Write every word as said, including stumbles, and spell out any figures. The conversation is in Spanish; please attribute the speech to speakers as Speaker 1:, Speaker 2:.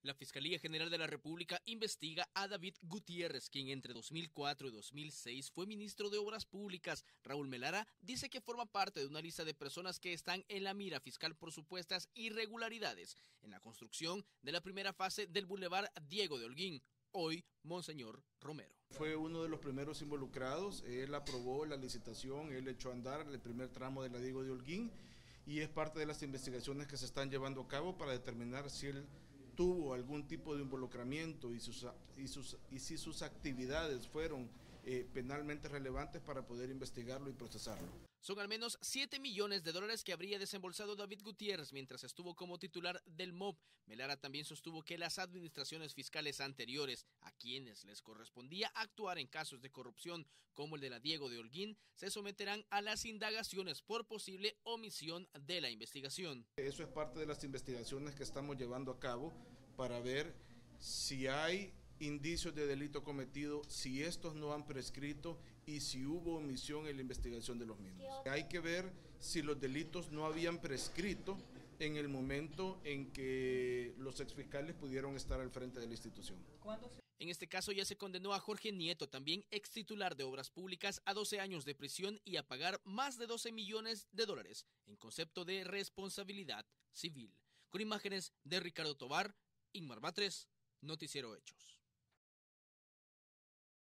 Speaker 1: La Fiscalía General de la República investiga a David Gutiérrez, quien entre dos mil cuatro y dos mil seis fue ministro de Obras Públicas. Raúl Melara dice que forma parte de una lista de personas que están en la mira fiscal por supuestas irregularidades en la construcción de la primera fase del Boulevard Diego de Holguín, hoy Monseñor Romero.
Speaker 2: Fue uno de los primeros involucrados, él aprobó la licitación, él echó a andar el primer tramo de la Diego de Holguín y es parte de las investigaciones que se están llevando a cabo para determinar si él tuvo algún tipo de involucramiento y, sus, y, sus, y si sus actividades fueron eh, penalmente relevantes para poder investigarlo y procesarlo.
Speaker 1: Son al menos siete millones de dólares que habría desembolsado David Gutiérrez mientras estuvo como titular del M O B. Melara también sostuvo que las administraciones fiscales anteriores, a quienes les correspondía actuar en casos de corrupción como el de la Diego de Holguín, se someterán a las indagaciones por posible omisión de la investigación.
Speaker 2: Eso es parte de las investigaciones que estamos llevando a cabo para ver si hay indicios de delito cometido, si estos no han prescrito y si hubo omisión en la investigación de los mismos. Hay que ver si los delitos no habían prescrito en el momento en que los exfiscales pudieron estar al frente de la institución.
Speaker 1: En este caso ya se condenó a Jorge Nieto, también ex titular de Obras Públicas, a doce años de prisión y a pagar más de doce millones de dólares en concepto de responsabilidad civil. Con imágenes de Ricardo Tobar, Inmar Batres, Noticiero Hechos.